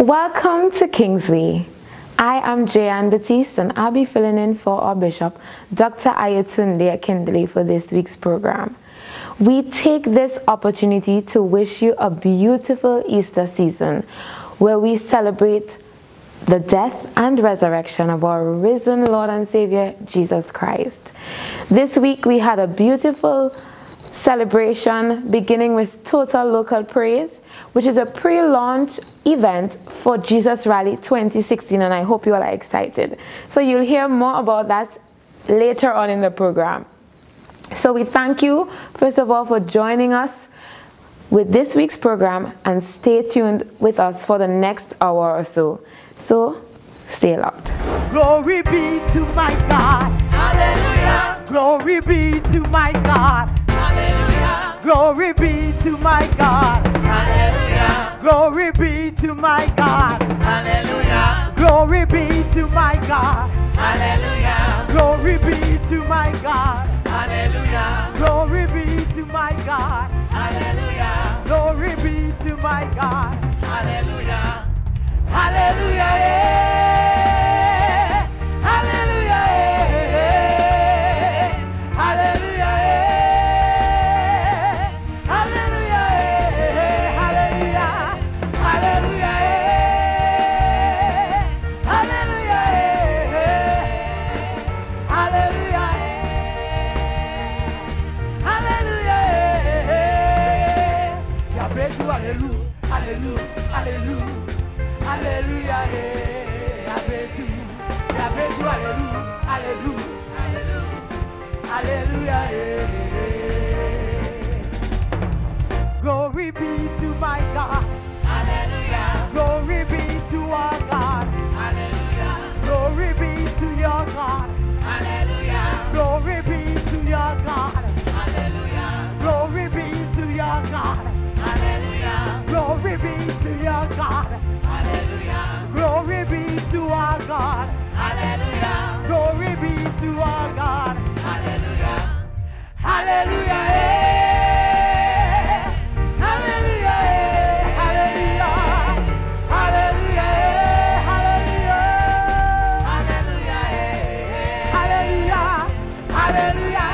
Welcome to Kingsway. I am Jayan Batiste and I'll be filling in for our Bishop, Dr. Ayotunde Akindele, for this week's program. We take this opportunity to wish you a beautiful Easter season where we celebrate the death and resurrection of our risen Lord and Savior, Jesus Christ. This week we had a beautiful celebration beginning with Total Local Praise, which is a pre-launch event for Jesus Rally 2016, and I hope you all are excited. So you'll hear more about that later on in the program. So we thank you, first of all, for joining us with this week's program, and stay tuned with us for the next hour or so. So stay locked. Glory be to my God. Hallelujah. Glory be to my God. Hallelujah. Glory be to my God. Hallelujah. Glory be to my God. Hallelujah. Glory be to my God. Hallelujah. Glory be to my God. Hallelujah. Glory be to my God. Hallelujah. Glory be to my God. Hallelujah. Hallelujah. Yeah. Hallelujah. Yeah. Hallelujah. Yeah. Hallelujah. Yeah. Hallelujah. Hallelujah. Yeah. Hallelujah. Yeah. Hallelujah. Hallelujah. Yeah. Hallelujah. Hallelujah. Hallelujah. Hallelujah, yeah, hallelujah, hallelujah, hallelujah, yeah. Glory be to my God, hallelujah. Glory be to our God, hallelujah. Glory be to your God, hallelujah. Glory be to your God, hallelujah. Glory be to your God, hallelujah. Glory be to your God. Glory be to our God. Hallelujah. Glory be to our God. Hallelujah. Hallelujah. Hallelujah. Hallelujah. Hallelujah. Hallelujah. Hallelujah. Hallelujah. Hallelujah.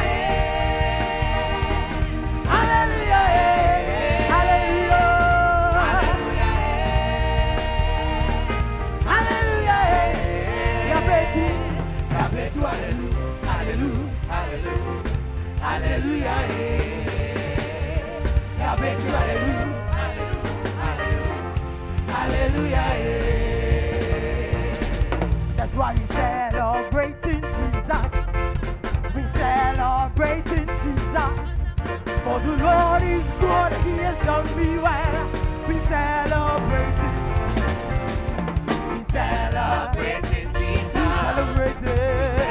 Hallelujah, yeah. I bet you hallelujah, hallelujah, hallelujah, yeah. That's why we celebrate in Jesus. We celebrate in Jesus. For the Lord is good, He has done me well. We celebrate in Jesus. We celebrate in Jesus. We celebrate in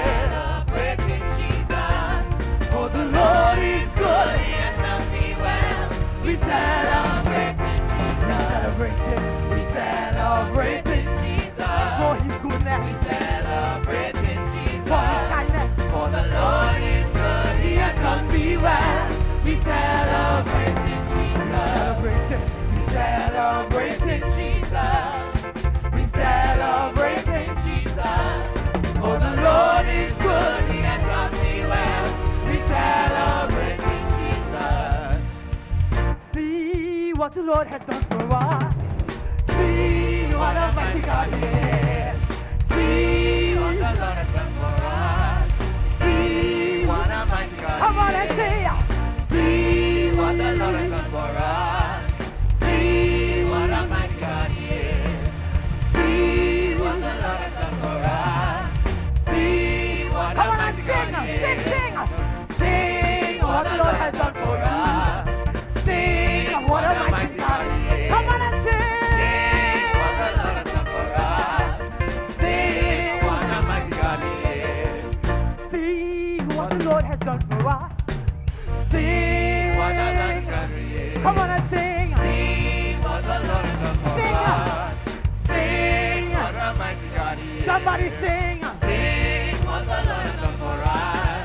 For the Lord is good, He has done me well. We celebrate in Jesus. We celebrate in Jesus. For His goodness. We celebrate in Jesus. For His kindness. For the Lord is good, He has done me well. We celebrate in Jesus. We celebrate in Jesus. We celebrate in Jesus. For the Lord is good, He has done me well. Celebrate in Jesus. See what the Lord has done for us. See what a mighty God He is. See what the Lord has done for us. See what a mighty God He is. Come on and say, see what the Lord has done for us. See what a mighty God He is. See what the Lord has done for us. See what a mighty God He is. Sing what the Lord has done for us. Sing what a mighty God He is. Come on and sing. Sing what the Lord has done for us. Sing what a mighty God He is. See what the Lord has done for us. Sing what a mighty God He is. Come on and sing. Sing what the Lord has done for us. Sing what a mighty God He is. Somebody sing. Sing what the Lord has done for us.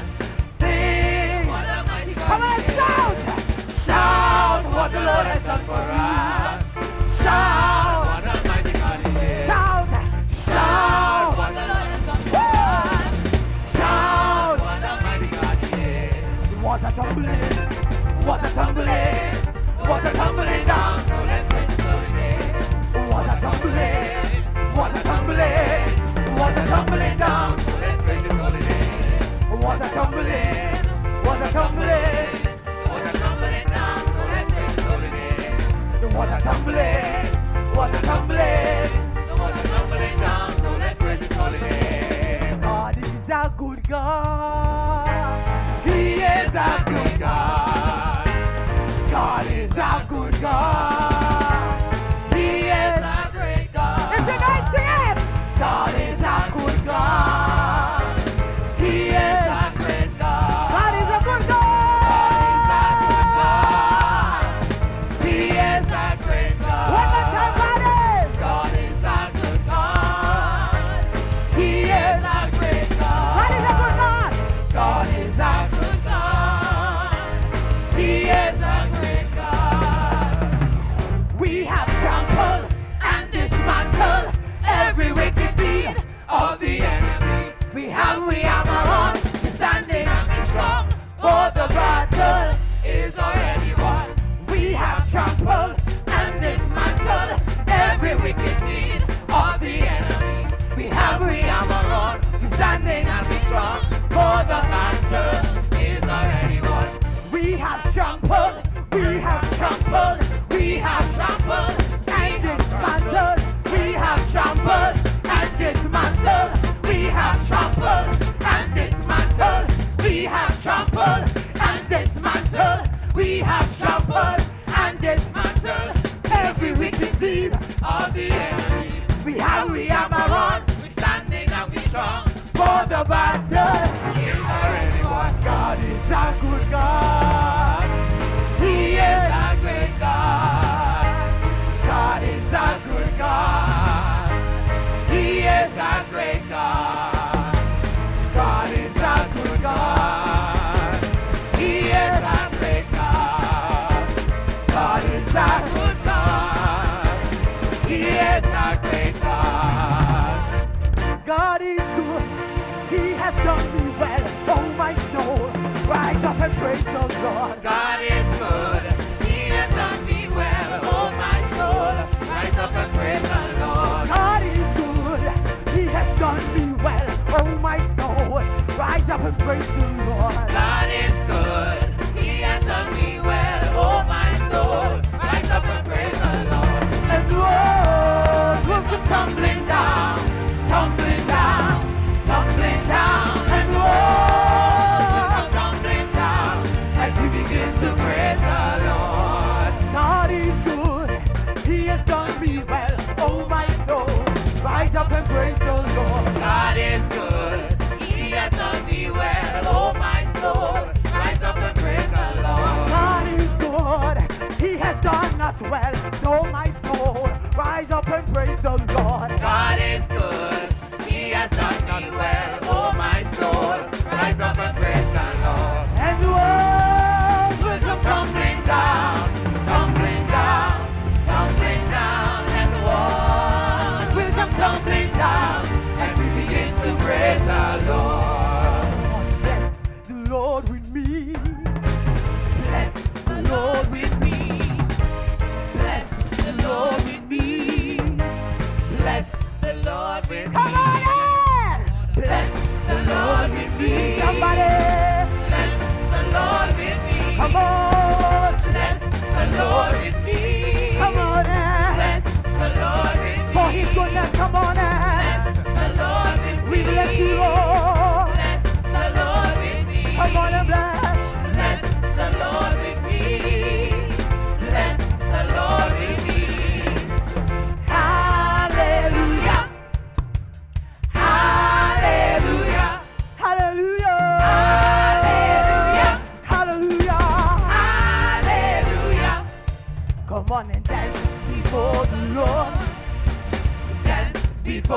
Come on, shout! Shout what the Lord has done for us. Shout what a mighty God He is. tumbling, was a tumbling, was a tumbling down. So let's praise His holy name. Was a tumbling, was a tumbling, was a tumbling down. So let's praise His holy name. Was a tumbling, was a tumbling, was a tumbling down. So let's praise His holy name. Was a tumbling, was a tumbling, was a tumbling down. So let's praise His holy name. God is a good God. He is a good God. God is a good God. He is a great God. It's a night sing. God is a good God. He is a great God. God is a good God. He is a great God. One more time, God is a good God. He is a great God. God is a good God. God is a good God. He is a great God. We have trampled and dismantled every wicked seed of the enemy. We have on, we're standing and we're strong, for the battle is already won. We have trampled and dismantled every wicked seed of the enemy. We have on, we're standing and we're strong, for the battle is already won. We have trampled, we have trampled, we have trampled and dismantled. We have trampled and dismantled. We have trampled and dismantled. We have trampled and dismantled. We have trampled and dismantled every wicked seed of the enemy. We are on, we're standing and we're strong, for the battle is already won. God is a good God. He is a great God. God is a good God. He is a great God. God is a good God. He is a great God. God is a good God. He is a great God. God is good. He has done me well. Oh my soul, rise up and praise the Lord. God is good. He has done me well. Oh my soul, rise up and praise the Lord. God is good. He has done me well. Oh my soul, rise up and praise the Lord. God is good. He has done me well. Oh my soul, rise up and praise the Lord. And the world will come tumbling down, tumbling down, tumbling down. And the world will come tumbling down as He begins to praise the Lord. God is good. He has done me well. Oh my soul, rise up and praise the Lord. God is good. He has done me well. Oh my soul, rise up and praise the Lord. God is good. He has done us well. So my soul, rise up and praise the Lord. God is good. He has done us well. Oh my soul, rise up and praise the Lord. And the world will come tumbling down, tumbling down, tumbling down. And the walls will come tumbling down as He begins to praise the Lord. Bless the Lord with me. Bless the Lord with me. Bless the Lord with me. Bless the Lord with me. Come on in! Bless the Lord with me. Somebody! Bless the Lord with me. Come on! Bless the Lord with me. Come on in! Bless the Lord with me. For His goodness, come on in! Bless the Lord with me. We bless you, Lord. Bless the Lord with me. Come on and bless. Bless the Lord with me. Bless the Lord with me. Hallelujah. Hallelujah. Hallelujah. Hallelujah. Hallelujah. Come on and dance before the Lord. Dance before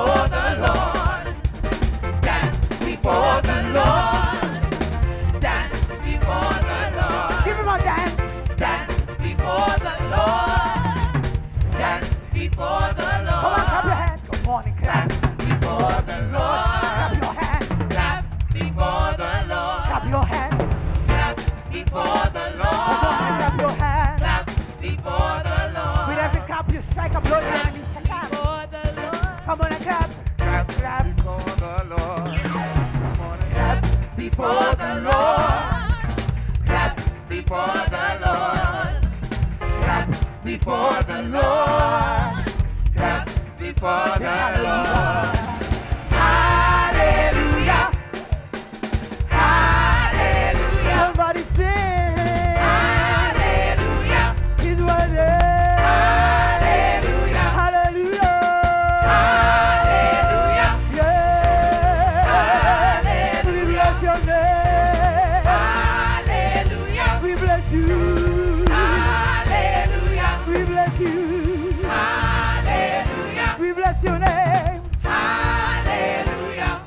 you strike a blow, your enemies to clap. Come on and clap. Clap, clap before the Lord. Come on and clap before the Lord. Clap before the Lord. Clap before the Lord. Clap before the Lord. Hallelujah. Hallelujah. Somebody sing. Hallelujah. He's worthy. Hallelujah. Hallelujah. Hallelujah. Yeah. Hallelujah. We bless your name. Hallelujah. We bless you. Hallelujah. We bless you. Hallelujah. We bless your name. Hallelujah.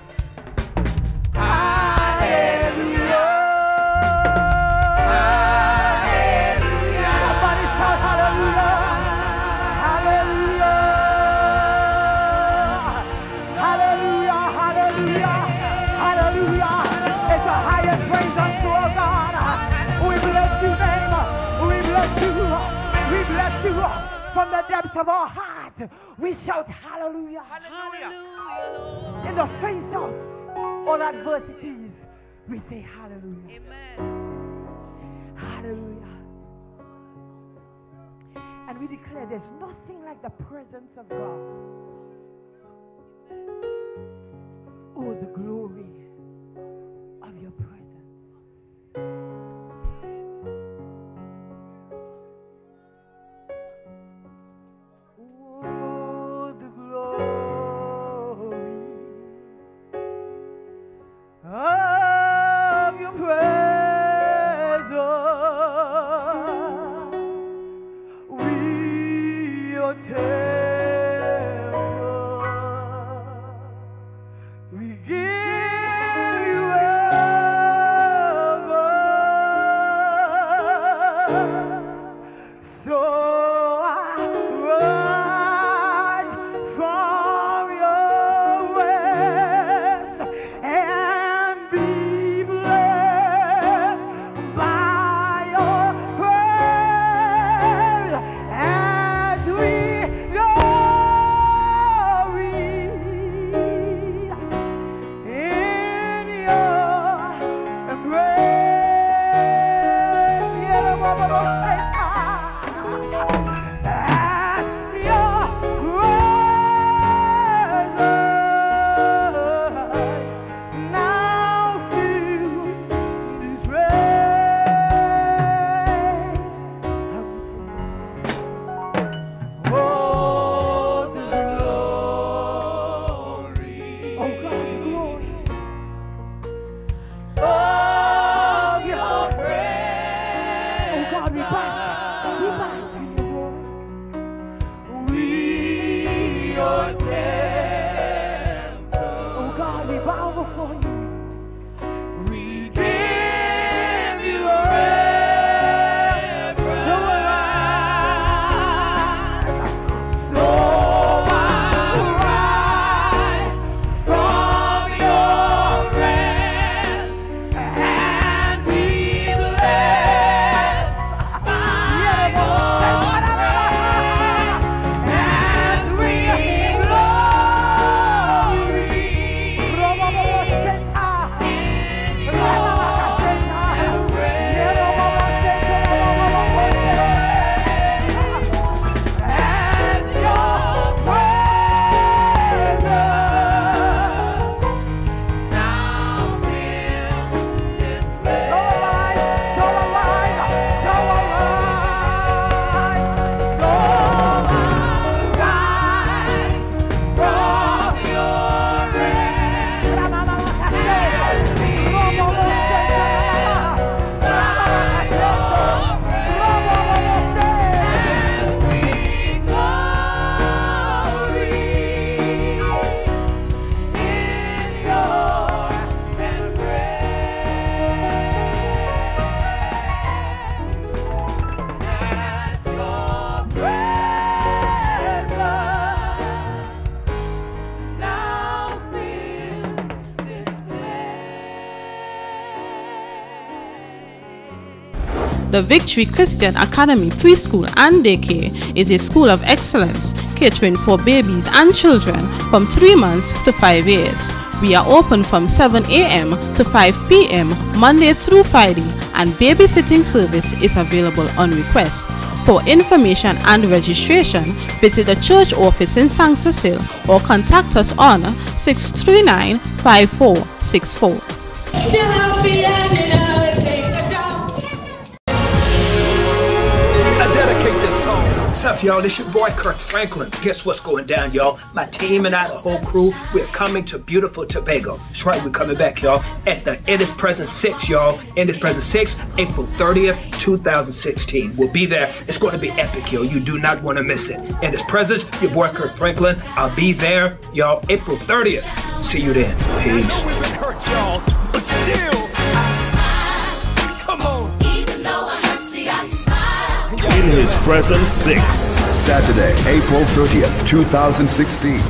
Hallelujah. Hallelujah. Somebody shout hallelujah. Hallelujah. Hallelujah. Hallelujah. Hallelujah. It's the highest praise unto our God. We bless you, name. We bless you. We bless you. From the depths of our heart, we shout hallelujah. Hallelujah. In the face of all adversities, we say hallelujah. Amen. Hallelujah. And we declare there's nothing like the presence of God. Oh, the glory of your presence. Oh, the glory of your presence. We your temple. We give you reverence. So I rise from your ways and be The Victory Christian Academy Preschool and Daycare is a school of excellence catering for babies and children from 3 months to 5 years. We are open from 7 a.m. to 5 p.m. Monday through Friday, and babysitting service is available on request. For information and registration, visit the church office in Sanctus Hill or contact us on 639-5464. I dedicate this song. What's up, y'all? This your boy Kirk Franklin. Guess what's going down, y'all? My team and I, the whole crew, we're coming to beautiful Tobago. That's right, we're coming back, y'all, at the In His Presence 6, y'all. In His Presence 6, April 30th, 2016. We'll be there. It's going to be epic, yo. You do not want to miss it. In His Presence, your boy Kirk Franklin. I'll be there, y'all, April 30th. See you then. Peace. I know we've been hurt, y'all, but still, I smile. Come on. Even though I hurt, see, I smile. In His Presence 6, Saturday, April 30th, 2016.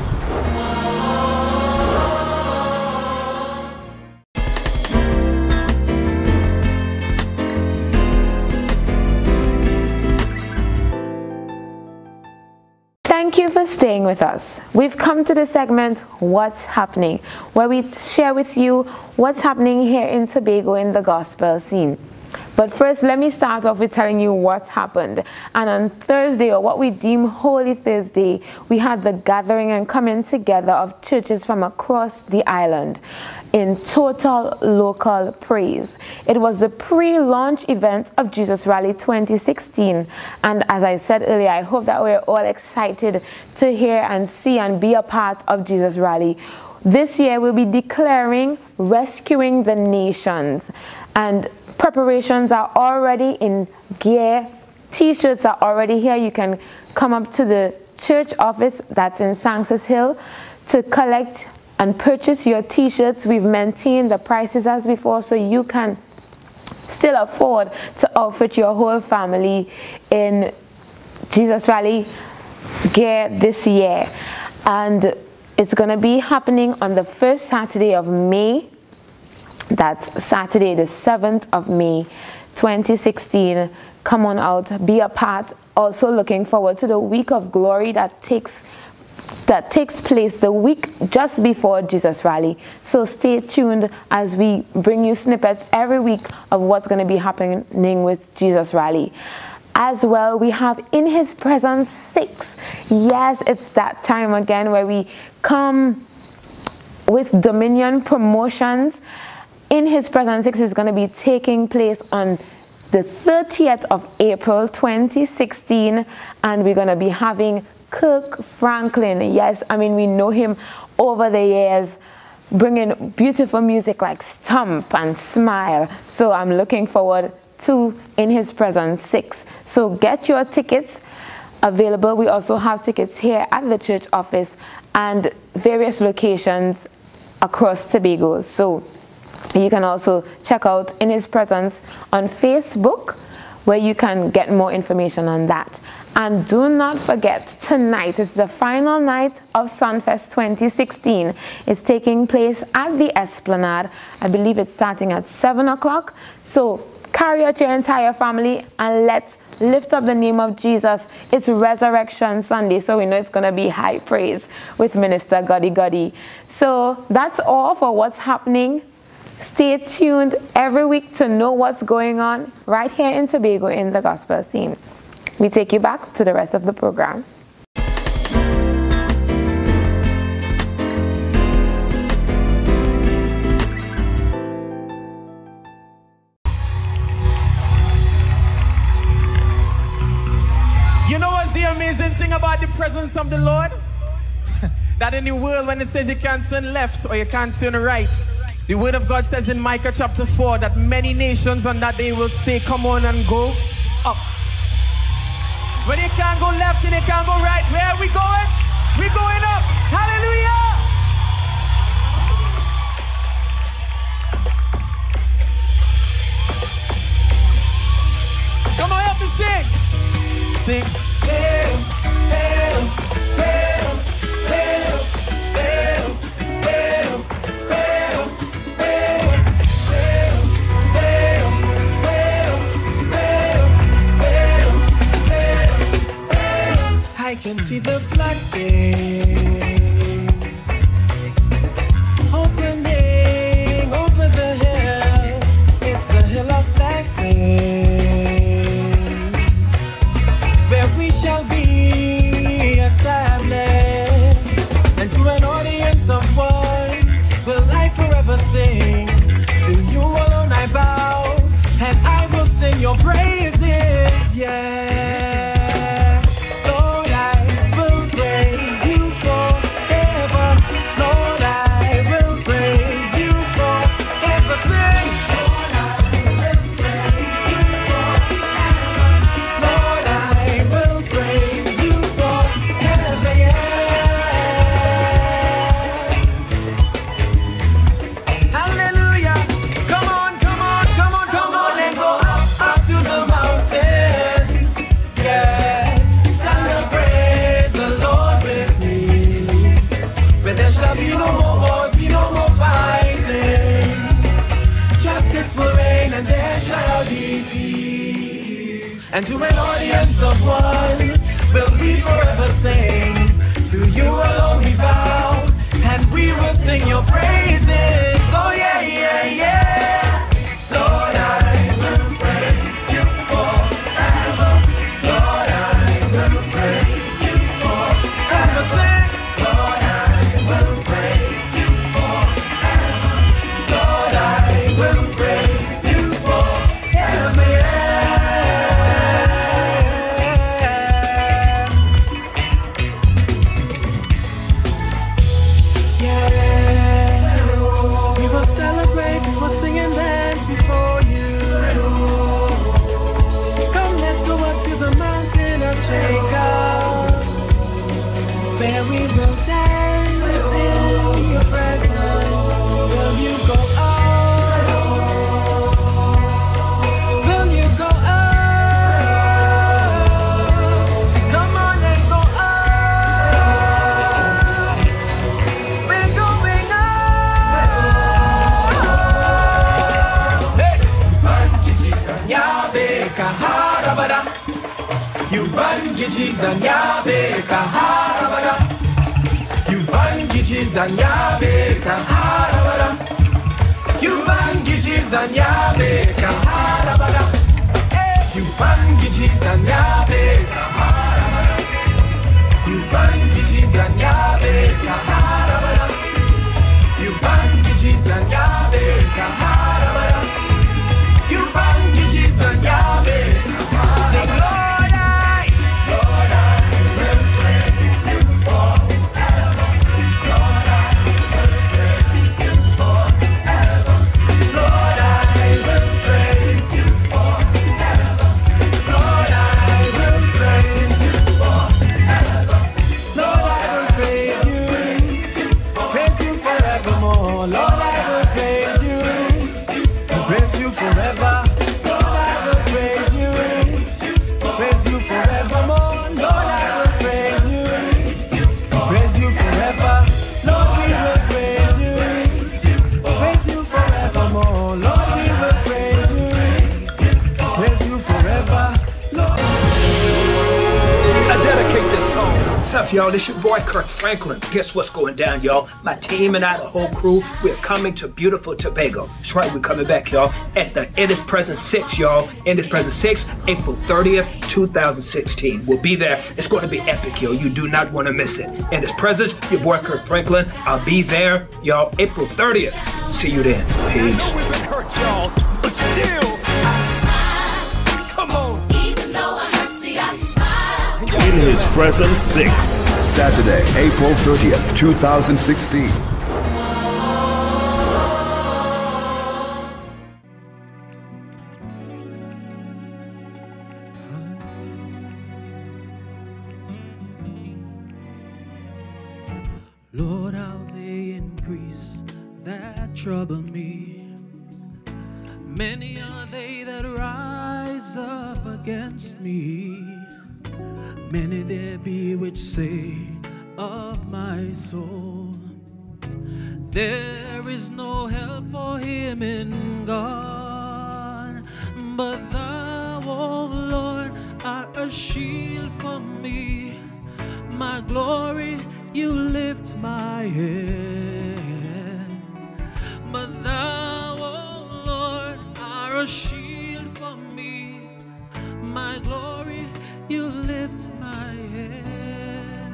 Thank you for staying with us. We've come to the segment, What's Happening, where we share with you what's happening here in Tobago in the gospel scene. But first, let me start off with telling you what happened. And on Thursday, or what we deem Holy Thursday, we had the gathering and coming together of churches from across the island in total local praise. It was the pre-launch event of Jesus Rally 2016. And as I said earlier, I hope that we're all excited to hear and see and be a part of Jesus Rally. This year, we'll be declaring Rescuing the Nations. And preparations are already in gear. T-shirts are already here. You can come up to the church office that's in Sanctus Hill to collect and purchase your T-shirts. We've maintained the prices as before, so you can still afford to outfit your whole family in Jesus Rally gear this year. And it's going to be happening on the first Saturday of May. That's Saturday the 7th of May 2016. Come on out, be a part. Also looking forward to the week of glory that takes place the week just before Jesus Rally. So stay tuned as we bring you snippets every week of what's going to be happening with Jesus Rally. As well, we have In His Presence 6. Yes, it's that time again where we come with Dominion Promotions. In His Presence 6 is going to be taking place on the 30th of April 2016, and we're going to be having Kirk Franklin. Yes, I mean, we know him over the years, bringing beautiful music like Stomp and Smile. So I'm looking forward to In His Presence 6. So get your tickets available. We also have tickets here at the church office and various locations across Tobago. So you can also check out In His Presence on Facebook, where you can get more information on that. And do not forget, tonight is the final night of Sunfest 2016. It's taking place at the Esplanade. I believe it's starting at 7 o'clock. So carry out your entire family and let's lift up the name of Jesus. It's Resurrection Sunday, so we know it's going to be high praise with Minister Goddy Goddy. So that's all for what's happening. Stay tuned every week to know what's going on right here in Tobago in the gospel scene. We take you back to the rest of the program. You know what's the amazing thing about the presence of the Lord? That in the world, when it says you can't turn left or you can't turn right, the word of God says in Micah chapter 4 that many nations on that day will say, come on and go up. When you can't go left and you can't go right, where are we going? We're going up. Hallelujah! Come on, help me sing. Sing. Hail, hail, hail, hail, hail, hail, hail, hail, hail, hail, hail, hail, hail, see the floodgate opening over the hill. It's the hill of blessing, where we shall be established. And to an audience of one, will I forever sing. To you alone I bow, and I will sing your praises, yeah. Lord, I will praise you forever. Lord, I will praise you forever. Sing. Lord, I will praise you forever. Lord, I will praise you forever, yeah. Hallelujah. Come on, come on, come on, come on, and go up to the mountain. Yeah, celebrate the Lord with me. Where there shall be no more wars, be no more fighting. Justice will reign and there shall be peace. And to an audience of one, will we forever sing. To you alone we bow, and we will sing your praises. Oh yeah, yeah, yeah. Lord, I will praise you forever. Lord, I will praise you forever. Sing. Lord, I will praise you forever. Lord, I will praise you forever, yeah. Yeah. We will celebrate, we will sing and dance before you. Come, let's go up to the mountain of Jacob, where we will dance in your presence. Will you go up? Will you go up? Come on and go up. We're going up. Hey, Yabe Kaharabada. You bangiji's and yabe kaharabada. You bangiji's and yabe kaharabada. You bangiji's and yabe kaharabada. You bangiji's and yabe kaharabada. You bangiji's and yabe kaharabada. You bangiji's and yabe kaharabada. You bangiji's and yabe kaharabada. Sing Lord, Lord, I will praise you forever. Lord, I will praise you forever. Lord, I will praise you forever. Lord, I will praise you forever. Lord, I will praise you forevermore. Lord, I will praise you forever. Lord, I will praise you forevermore. Lord, I will praise you forever. Lord, we will praise you forevermore. Lord, we will praise you forever. Lord. I dedicate this song. What's up, y'all? This your boy Kirk Franklin. Guess what's going down, y'all? My team and I, the whole crew, we're coming to beautiful Tobago. That's right, we're coming back, y'all, at the In His Presence 6, y'all. In His Presence 6, April 30th, 2016. We'll be there. It's going to be epic, yo. You do not want to miss it. In His Presence, your boy Kirk Franklin. I'll be there, y'all, April 30th. See you then. Peace. I know we've been hurt, y'all, but still, I smile. Come on. Even though I hurt, see, I smile. In His Presence 6, Saturday, April 30th, 2016. Lord, how they increase that trouble me. Many are they that rise up against me. Many there be which say of my soul, there is no help for him in God. But thou, O Lord, art a shield for me, My glory, you lift my head. But thou, O Lord, are a shield for me. My glory, you lift my head.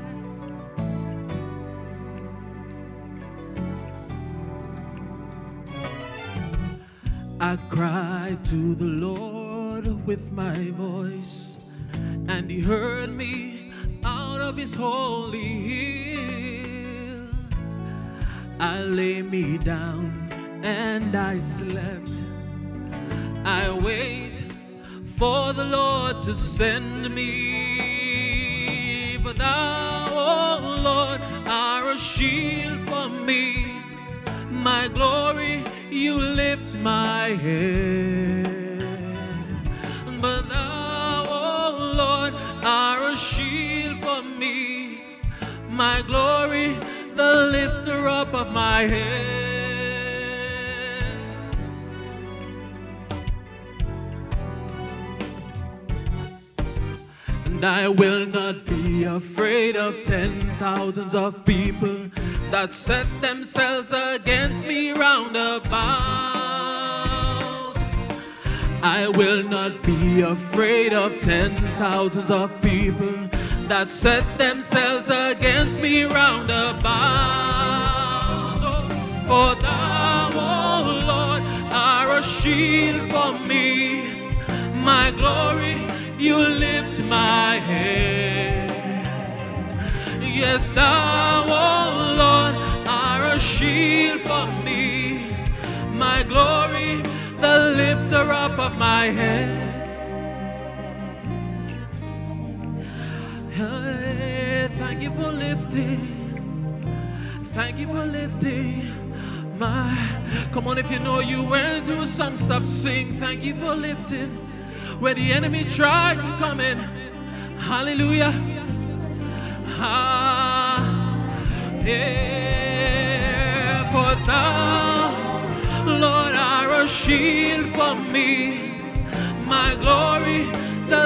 I cried to the Lord with my voice, and he heard me out of his holy hill. I lay me down and I slept. I wait for the Lord to send me. But thou, O Lord, are a shield for me. My glory, you lift my head. But thou, O Lord, are a shield for me. My glory, the lifter up of my head. And I will not be afraid of 10,000s of people that set themselves against me round about. I will not be afraid of 10,000s of people that set themselves against me round about. For thou, O Lord, are a shield for me. My glory, you lift my head. Yes, thou, O Lord, are a shield for me. My glory, the lifter up of my head. Hey, thank you for lifting. Thank you for lifting my. Come on, if you know you went through some stuff, sing. Thank you for lifting. Where the enemy tried to come in. Hallelujah. Ah, yeah. For thou, Lord, are a shield for me. My glory, the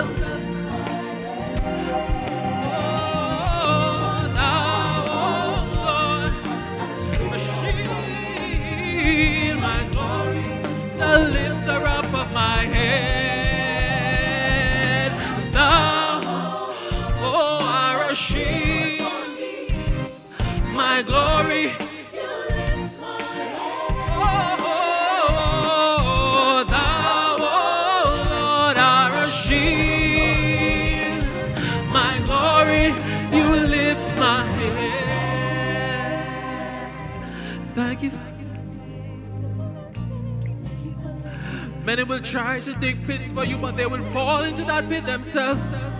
the lifter up of my head. Thou, oh, are a shield. My glory. Oh, thou, oh, Lord, are a shield. My glory, you lift my head. Thank you. Many will try to dig pits for you, but they will fall into that pit themselves.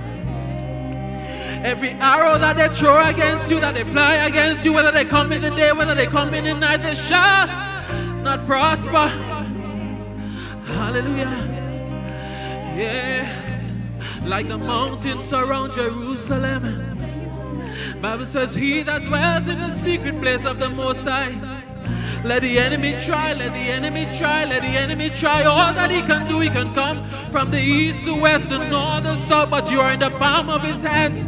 Every arrow that they throw against you, that they fly against you, whether they come in the day, whether they come in the night, they shall not prosper. Hallelujah. Yeah. Like the mountains surround Jerusalem. Bible says, he that dwells in the secret place of the Most High. Let the enemy try, let the enemy try, let the enemy try. All that he can do, he can come from the east, the west, the north, the south, but you are in the palm of his hands.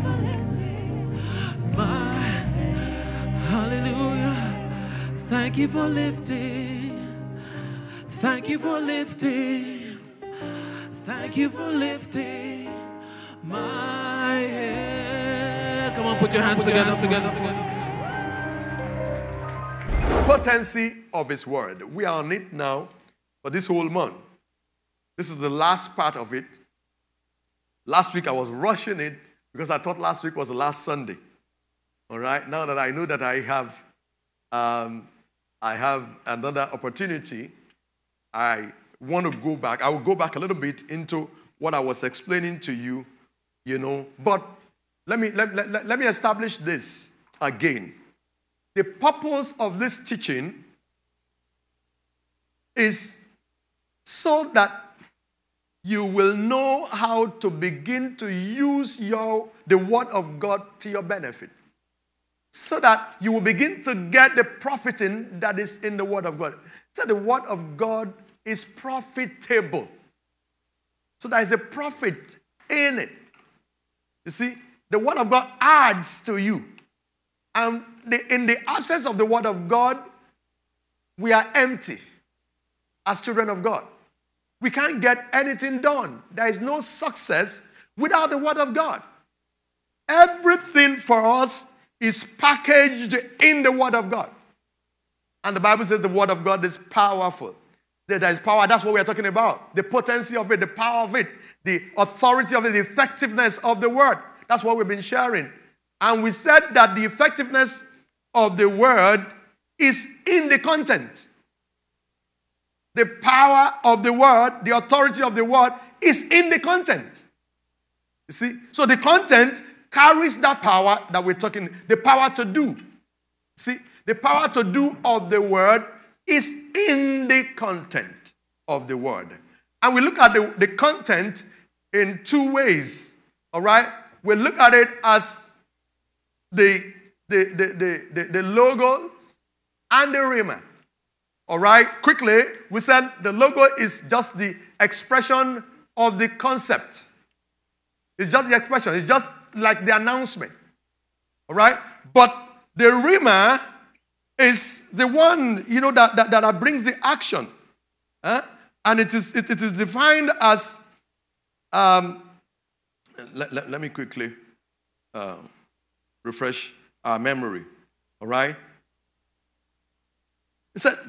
My, hallelujah. Thank you for lifting. Thank you for lifting. Thank you for lifting my head. Come on, put your hands together. Potency of his word. We are on it now for this whole month. This is the last part of it. Last week I was rushing it because I thought last week was the last Sunday. All right, now that I know that I have another opportunity, I want to go back. I will go back a little bit into what I was explaining to you, you know. But let me establish this again. The purpose of this teaching is so that you will know how to begin to use the word of God to your benefit. So that you will begin to get the profiting that is in the word of God. So the word of God is profitable. So there is a profit in it. You see, the word of God adds to you. And in the absence of the word of God, we are empty as children of God. We can't get anything done. There is no success without the word of God. Everything for us is packaged in the word of God. And the Bible says the word of God is powerful. There is power. That's what we are talking about. The potency of it, the power of it, the authority of it, the effectiveness of the word. That's what we've been sharing. And we said that the effectiveness of the word is in the content. The power of the word, the authority of the word is in the content. You see? So the content carries that power that we're talking, the power to do. See? The power to do of the word is in the content of the word. And we look at the content in two ways. All right? We look at it as the logos and the rhema. All right? Quickly, we said the logo is just the expression of the concept. It's just the expression. It's just like the announcement. All right? But the rhema is the one, that brings the action. And it is defined as, let me quickly refresh our memory. All right? It said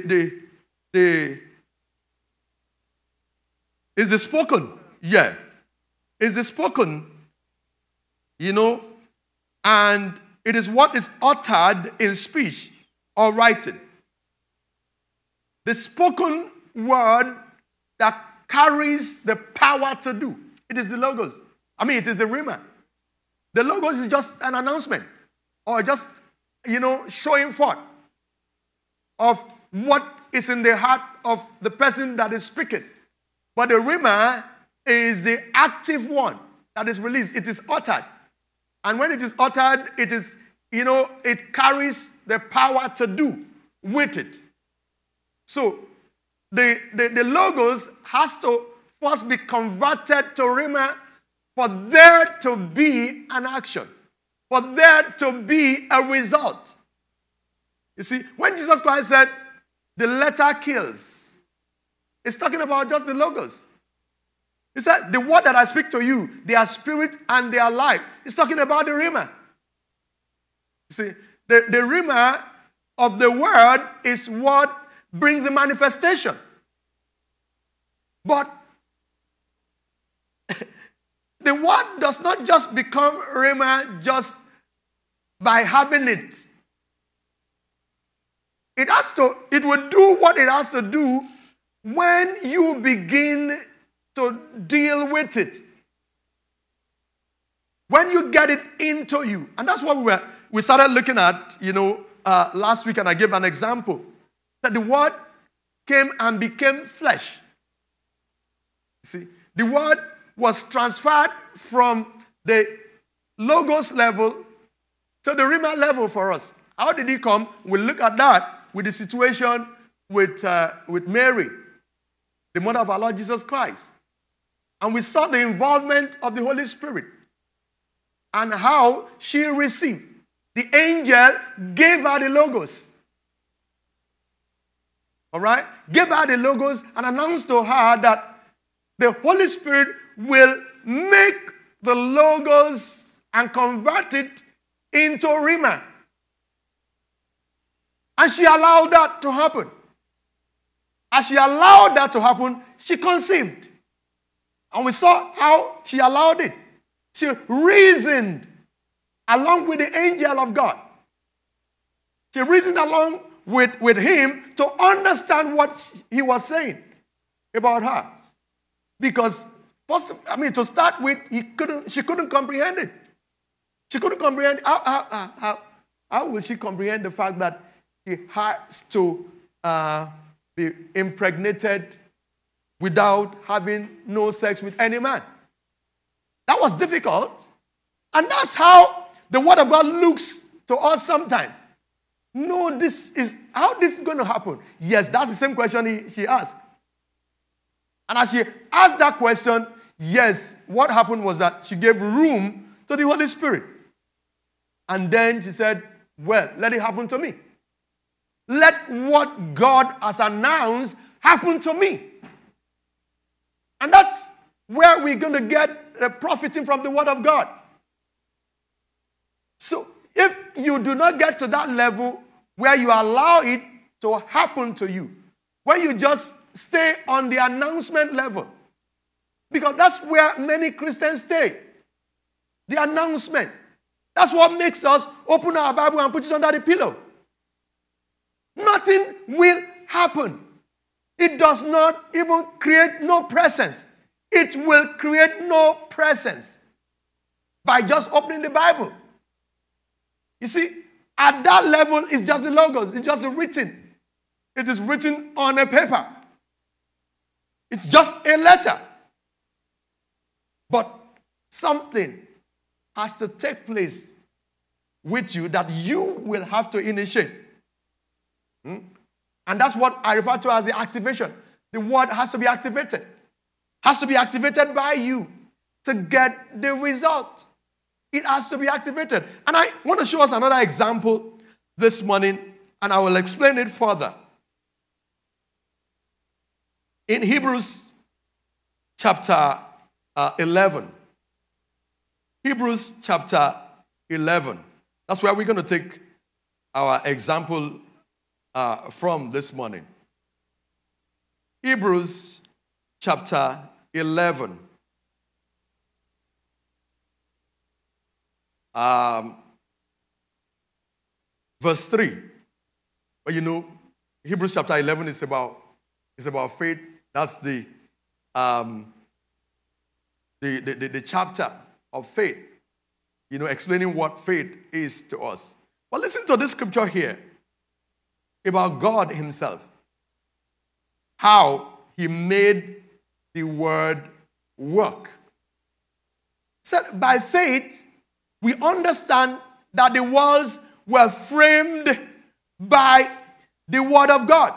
is the spoken. Yeah. Is the spoken, and it is what is uttered in speech or writing. The spoken word that carries the power to do. It is the logos. It is the rhema. The logos is just an announcement or just, showing forth of what is in the heart of the person that is speaking. But the rhema is the active one that is released. It is uttered. And when it is uttered, it is, it carries the power to do with it. So the logos has to first be converted to rhema for there to be an action, for there to be a result. You see, when Jesus Christ said, the letter kills, it's talking about just the logos. He said, the word that I speak to you, they are spirit and they are life. He's talking about the rhema. You see, the rhema of the word is what brings the manifestation. But the word does not just become rhema just by having it. It will do what it has to do when you begin to deal with it. When you get it into you. And that's what we started looking at, last week, and I gave an example. That the word came and became flesh. See, the word was transferred from the logos level to the rhema level for us. How did he come? We'll look at that with the situation with Mary, the mother of our Lord Jesus Christ. And we saw the involvement of the Holy Spirit and how she received. The angel gave her the logos. All right? Gave her the logos and announced to her that the Holy Spirit will make the logos and convert it into rhema. And she allowed that to happen. As she allowed that to happen, she conceived. And we saw how she allowed it. She reasoned along with the angel of God. She reasoned along with him to understand what he was saying about her. Because, to start with, she couldn't comprehend it. She couldn't comprehend. How will she comprehend the fact that she has to be impregnated without having no sex with any man? That was difficult. And that's how the word of God looks to us sometimes. No, how this is going to happen? Yes, that's the same question she asked. And as she asked that question, yes, what happened was that she gave room to the Holy Spirit. And then she said, well, let it happen to me. Let what God has announced happen to me. And that's where we're going to get profiting from the word of God. So if you do not get to that level where you allow it to happen to you, where you just stay on the announcement level, because that's where many Christians stay. The announcement. That's what makes us open our Bible and put it under the pillow. Nothing will happen. It does not even create no presence. It will create no presence by just opening the Bible. You see, at that level, it's just the logos. It's just written. It is written on a paper. It's just a letter. But something has to take place with you that you will have to initiate. And that's what I refer to as the activation. The word has to be activated. Has to be activated by you to get the result. It has to be activated. And I want to show us another example this morning, and I will explain it further. In Hebrews chapter 11. Hebrews chapter 11. That's where we're going to take our example from this morning. Hebrews chapter 11. Verse 3. Well, you know, Hebrews chapter 11 is about faith. That's the chapter of faith, you know, explaining what faith is to us. But listen to this scripture here about God himself. How he made the word work. So by faith, we understand that the worlds were framed by the word of God.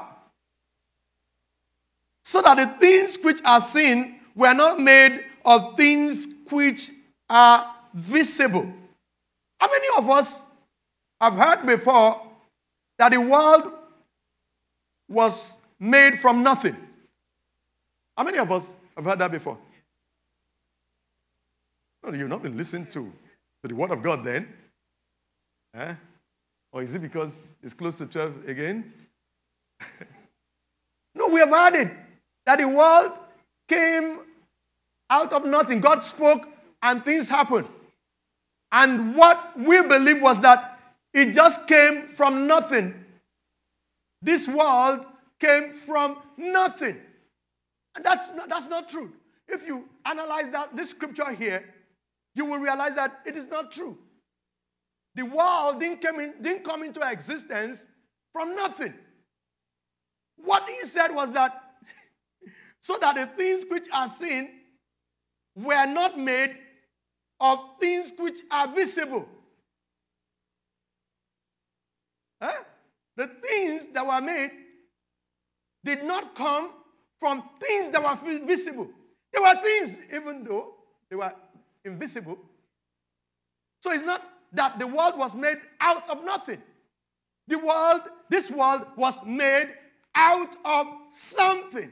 So that the things which are seen were not made of things which are visible. How many of us have heard before that the world was made from nothing? How many of us have heard that before? No, you've not been listening to the word of God then. Or is it because it's close to 12 again? No, we have heard it. That the world came out of nothing. God spoke and things happened. And what we believe was that it just came from nothing. This world came from nothing. And that's not true. If you analyze this scripture here, you will realize that it is not true. The world didn't come into existence from nothing. What he said was that so that the things which are seen were not made of things which are visible. The things that were made did not come from things that were visible. There were things, even though they were invisible. So it's not that the world was made out of nothing. This world was made out of something.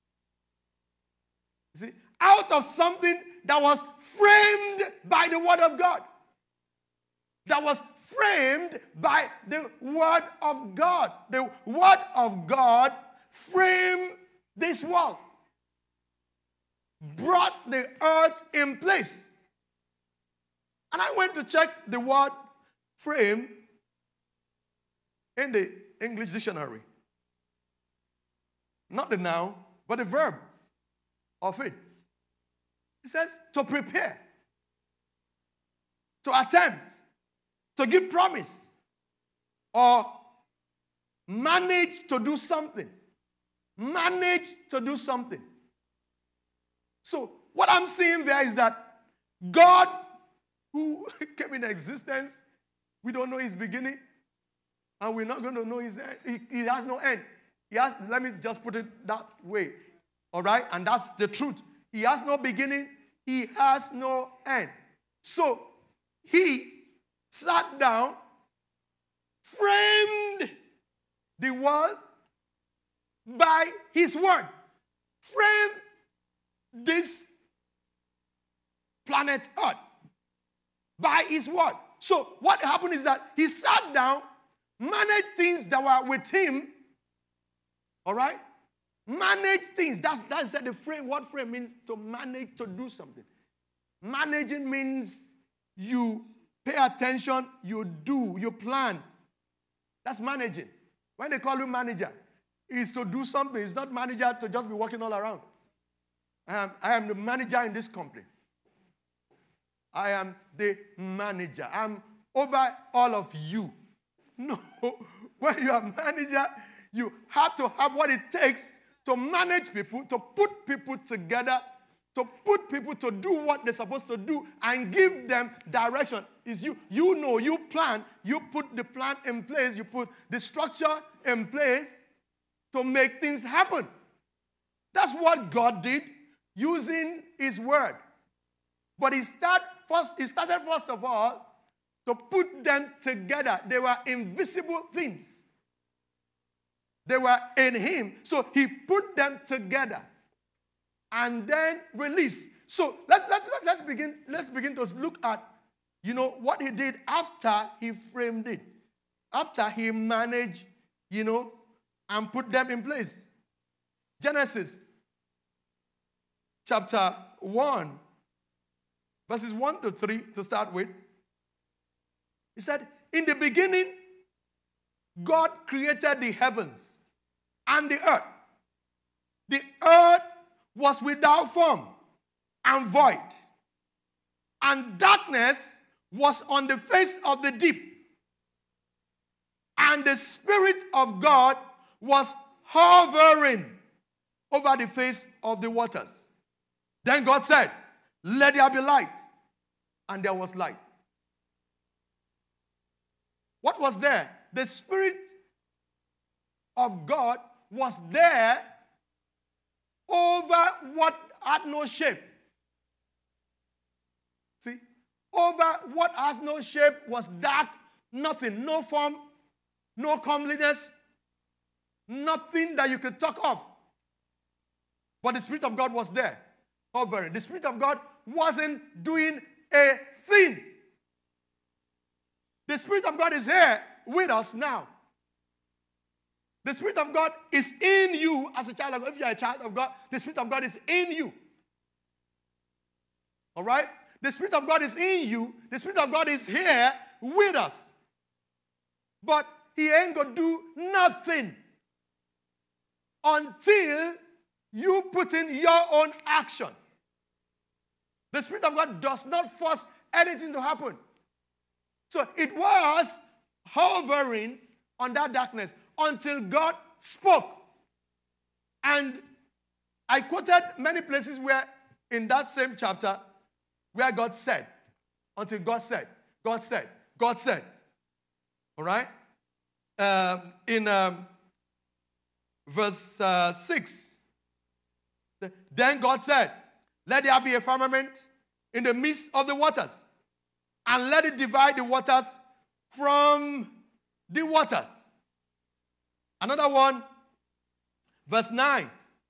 You see, out of something that was framed by the word of God. That was framed by the word of God. The word of God framed this world. Brought the earth in place. And I went to check the word frame in the English dictionary. Not the noun, but the verb of it. It says to prepare, to attempt, to give promise, or manage to do something. Manage to do something. So what I'm seeing there is that God, who came in existence, we don't know his beginning, and we're not going to know his end. He has no end. Let me just put it that way. All right? And that's the truth. He has no beginning. He has no end. So he sat down, framed the world by his word. Framed this planet Earth by his word. So what happened is that he sat down, managed things that were with him. All right? Manage things. That's the frame. What frame means to manage, to do something. Managing means you pay attention, you do, you plan. That's managing. When they call you manager, it's to do something. It's not manager to just be walking all around. I am the manager in this company. I am the manager. I'm over all of you. No. When you are manager, you have to have what it takes to manage people, to put people together, to put people to do what they're supposed to do and give them direction. Is you. You know, you plan, you put the plan in place, you put the structure in place to make things happen. That's what God did using his word. But he started first of all to put them together. They were invisible things. They were in him. So he put them together and then released. So let's begin to look at, what he did after he framed it. After he managed, and put them in place. Genesis chapter 1, verses 1 to 3 to start with. He said, in the beginning, God created the heavens and the earth. The earth was without form and void, and darkness was on the face of the deep. And the Spirit of God was hovering over the face of the waters. Then God said, let there be light. And there was light. What was there? The Spirit of God was there over what had no shape. See? Over what has no shape was dark, nothing, no form, no comeliness, nothing that you could talk of. But the Spirit of God was there, hovering. The Spirit of God wasn't doing a thing. The Spirit of God is here with us now. The Spirit of God is in you as a child of God. If you are a child of God, the Spirit of God is in you. All right? The Spirit of God is in you. The Spirit of God is here with us. But he ain't going to do nothing until you put in your own action. The Spirit of God does not force anything to happen. So it was hovering on that darkness until God spoke. And I quoted many places where in that same chapter where God said, until God said, God said, God said. All right? In verse 6, then God said, let there be a firmament in the midst of the waters, and let it divide the waters from the waters. Another one, verse 9.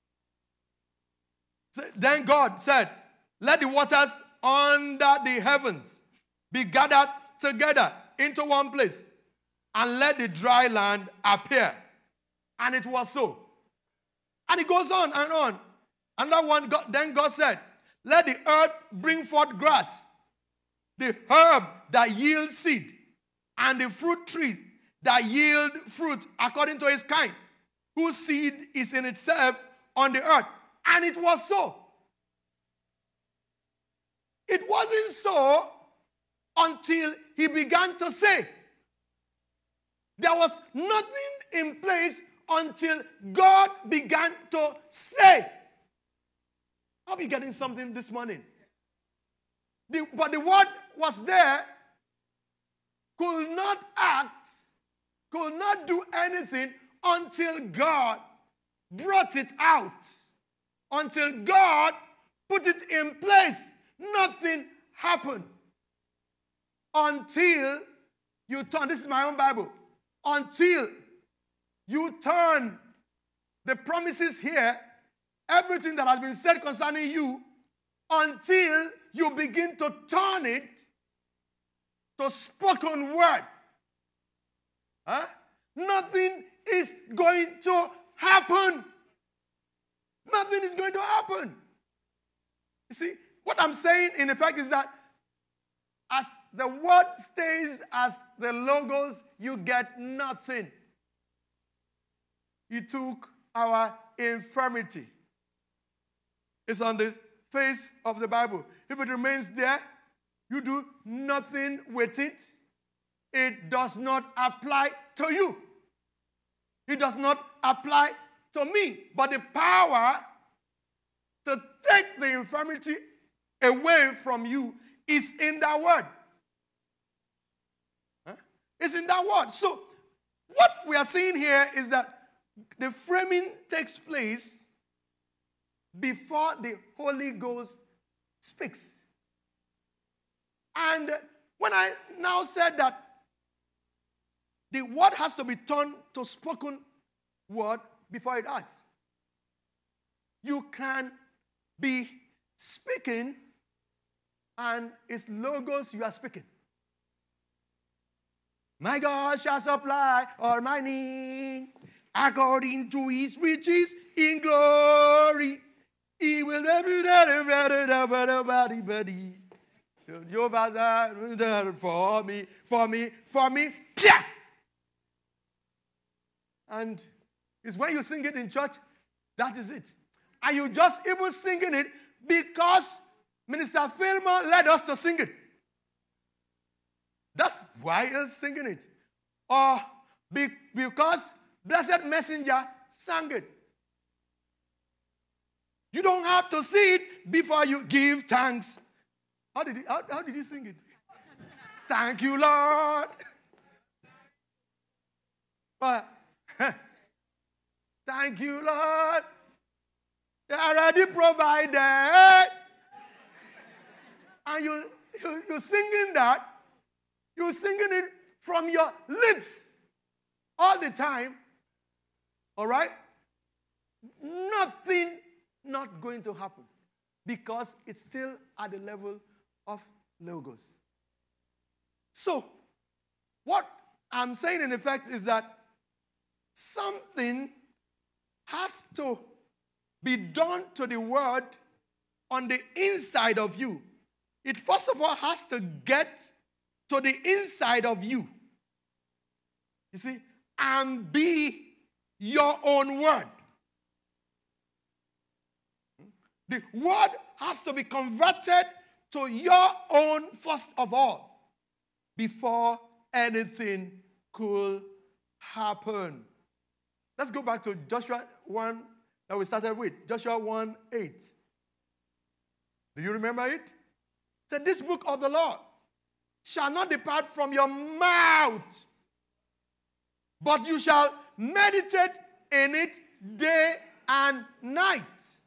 Then God said, let the waters under the heavens be gathered together into one place, and let the dry land appear. And it was so. And it goes on and on. Another one, then God said, let the earth bring forth grass, the herb that yields seed, and the fruit trees that yield fruit according to his kind, whose seed is in itself on the earth. And it was so. It wasn't so until he began to say. There was nothing in place until God began to say. Are we getting something this morning? But the word was there, could not act, could not do anything until God brought it out. Until God put it in place, nothing happened. until you turn. This is my own Bible. Until you turn the promises here, everything that has been said concerning you, until you begin to turn it to spoken word. Huh? Nothing is going to happen. Nothing is going to happen. You see, what I'm saying in effect is that as the word stays as the logos, you get nothing. He took our infirmity. It's on the face of the Bible. If it remains there, you do nothing with it. It does not apply to you. It does not apply to me. But the power to take the infirmity away from you is in that word. Huh? It's in that word. So what we are seeing here is that the framing takes place before the Holy Ghost speaks. And when I now said that the word has to be turned to spoken word before it acts, you can be speaking and it's logos you are speaking. My God shall supply all my needs according to his riches in glory. He will for me. Yeah. And it's when you sing it in church, that is it. And you just even singing it because Minister Filmer led us to sing it. That's why you're singing it. Or because Blessed Messenger sang it. You don't have to see it before you give thanks. How did he sing it? Thank you, Lord. But thank you, Lord. They already provided. And you're singing that. You're singing it from your lips all the time. All right? Nothing not going to happen because it's still at the level of logos. So, what I'm saying in effect is that something has to be done to the word on the inside of you. It first of all has to get to the inside of you. You see, and be your own word. The word has to be converted to your own first of all before anything could happen. Let's go back to Joshua 1 that we started with. Joshua 1:8. Do you remember it? It said, this book of the Lord shall not depart from your mouth, but you shall meditate in it day and night.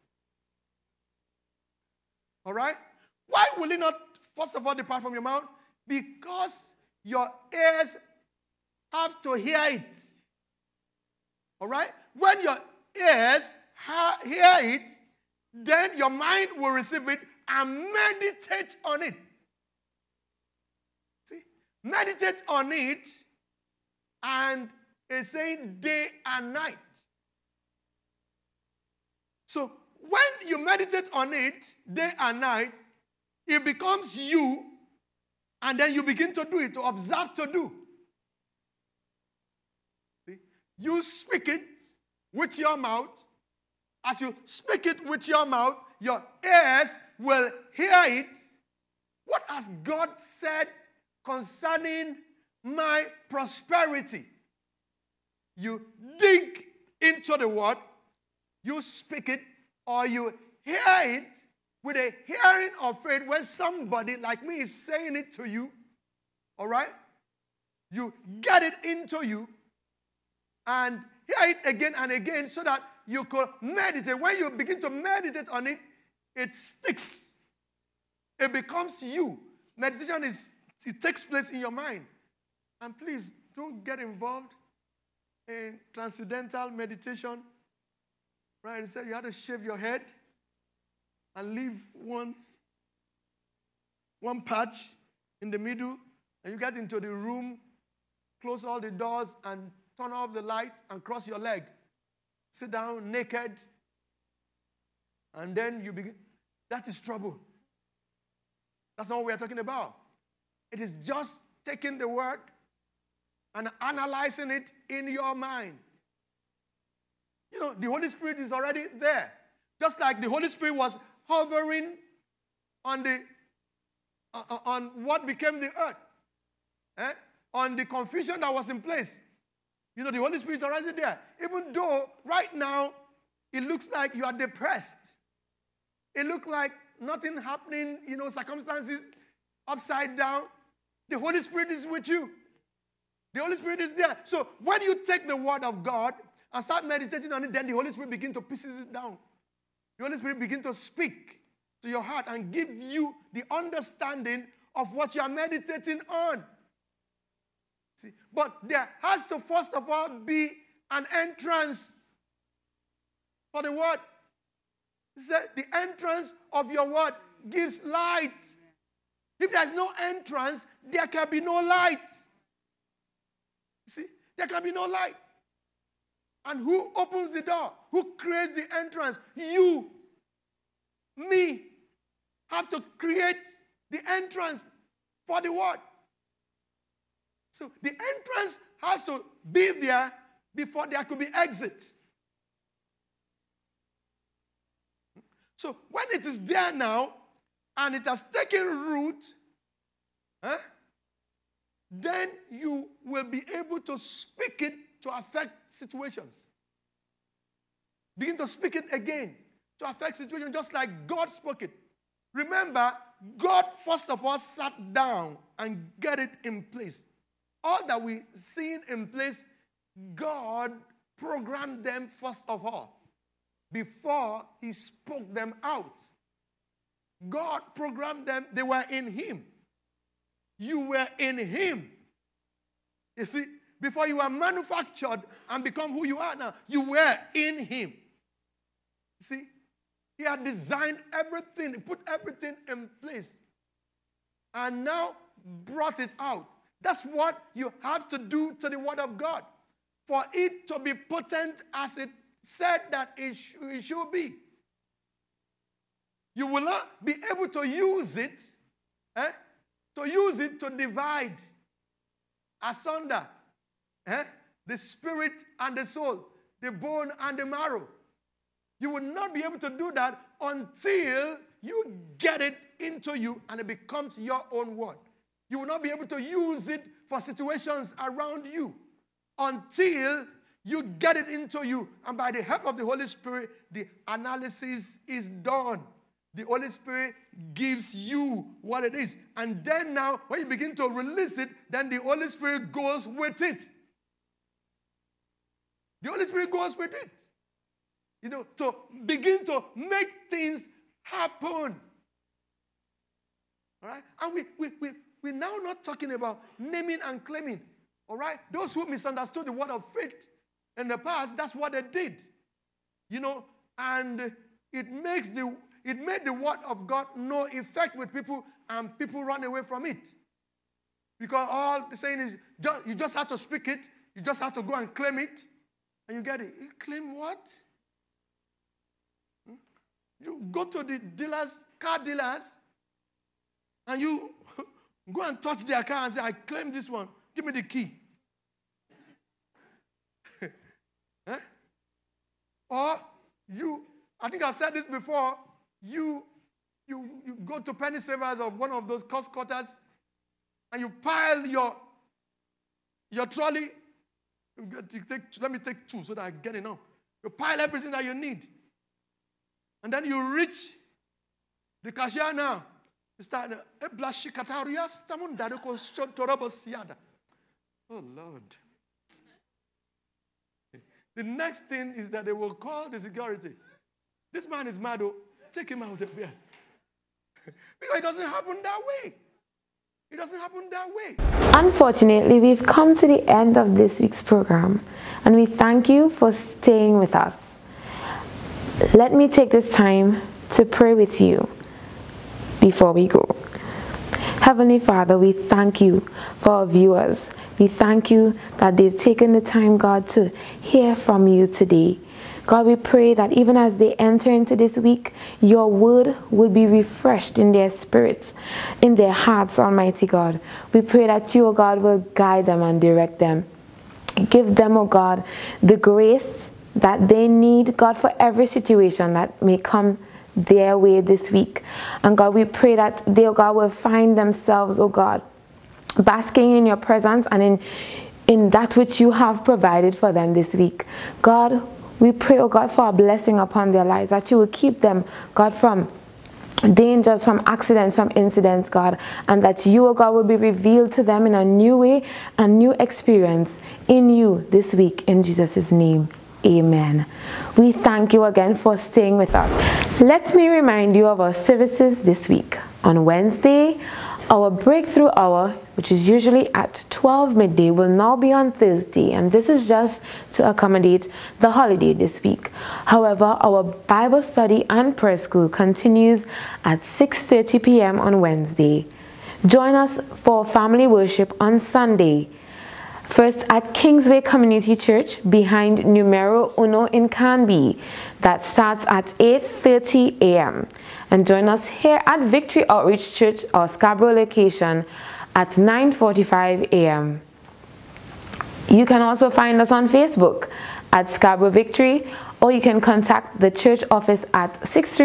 All right? Why will it not, first of all, depart from your mouth? Because your ears have to hear it. All right? When your ears hear it, then your mind will receive it and meditate on it. See? Meditate on it, and it's saying day and night. So, when you meditate on it day and night, it becomes you, and then you begin to do it, to observe to do. See? You speak it with your mouth. As you speak it with your mouth, your ears will hear it. What has God said concerning my prosperity? You dig into the word, you speak it, or you hear it with a hearing of faith when somebody like me is saying it to you. All right? You get it into you and hear it again and again so that you could meditate. When you begin to meditate on it, it sticks. It becomes you. Meditation is It takes place in your mind. And please, don't get involved in transcendental meditation. Right? Instead, you have to shave your head and leave one patch in the middle, and you get into the room, close all the doors, and turn off the light and cross your leg. Sit down naked, and then you begin. That is trouble. That's not what we are talking about. It is just taking the word and analyzing it in your mind. You know, the Holy Spirit is already there. Just like the Holy Spirit was hovering on what became the earth. On the confusion that was in place. You know, the Holy Spirit is already there. Even though right now it looks like you are depressed. It looks like nothing happening, you know, circumstances upside down. The Holy Spirit is with you. The Holy Spirit is there. So when you take the word of God and start meditating on it, then the Holy Spirit begins to pieces it down. The Holy Spirit begins to speak to your heart and give you the understanding of what you are meditating on. See, but there has to first of all be an entrance for the word. He said the entrance of your word gives light. If there's no entrance, there can be no light. See, there can be no light. And who opens the door? Who creates the entrance? You, me, have to create the entrance for the word. So the entrance has to be there before there could be exit. So when it is there now, and it has taken root, then you will be able to speak it to affect situations. Begin to speak it again to affect situations just like God spoke it. Remember, God first of all sat down and get it in place. All that we seen in place, God programmed them first of all before he spoke them out. God programmed them. They were in him. You were in him. You see, before you were manufactured and become who you are now, you were in him. You see, he had designed everything, put everything in place, and now brought it out. That's what you have to do to the word of God for it to be potent as it said that it should be. You will not be able to use it, to divide asunder the spirit and the soul, the bone and the marrow. You will not be able to do that until you get it into you and it becomes your own word. You will not be able to use it for situations around you until you get it into you. And by the help of the Holy Spirit, the analysis is done. The Holy Spirit gives you what it is. And then now, when you begin to release it, then the Holy Spirit goes with it. The Holy Spirit goes with it. You know, to begin to make things happen. All right? And we're now not talking about naming and claiming. All right? Those who misunderstood the word of faith in the past, that's what they did. You know, and it made the word of God no effect with people, and people run away from it. Because all the saying is, you just have to speak it, you just have to go and claim it, and you get it. You claim what? You go to the dealers, car dealers, and you go and touch their car and say, I claim this one. Give me the key. Or you, I think I've said this before, you go to penny savers or one of those cost cutters and you pile your trolley. Let me take two so that I get enough. You pile everything that you need. And then you reach the cashier now. You start, oh Lord. The next thing is that they will call the security. This man is mad. Take him out of here. Because it doesn't happen that way. It doesn't happen that way. Unfortunately, we've come to the end of this week's program, and we thank you for staying with us. Let me take this time to pray with you before we go. Heavenly Father, we thank you for our viewers. We thank you that they've taken the time, God, to hear from you today. God, we pray that even as they enter into this week, your word will be refreshed in their spirits, in their hearts, Almighty God. We pray that you, O God, will guide them and direct them. Give them, O God, the grace that they need, God, for every situation that may come their way this week. And God, we pray that they, O God, will find themselves, O God, basking in your presence and in that which you have provided for them this week. God, we pray, oh God, for a blessing upon their lives, that you will keep them, God, from dangers, from accidents, from incidents, God, and that you, oh God, will be revealed to them in a new way, a new experience in you this week, in Jesus' name. Amen. We thank you again for staying with us. Let me remind you of our services this week. On Wednesday, our breakthrough hour, which is usually at 12 midday, will now be on Thursday, and this is just to accommodate the holiday this week. However, our Bible study and prayer school continues at 6:30 p.m. on Wednesday. Join us for family worship on Sunday. First at Kingsway Community Church behind Numero Uno in Canby. That starts at 8:30 a.m. And join us here at Victory Outreach Church, our Scarborough location, at 9:45 a.m. You can also find us on Facebook at Scarborough Victory, or you can contact the church office at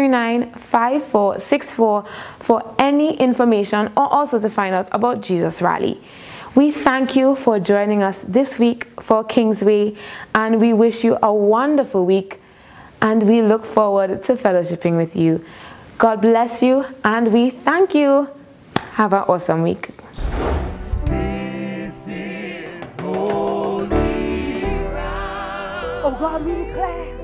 639-5464 for any information, or also to find out about Jesus Rally. We thank you for joining us this week for Kingsway, and we wish you a wonderful week, and we look forward to fellowshipping with you. God bless you, and we thank you. Have an awesome week. This is holy ground. Oh God, we declare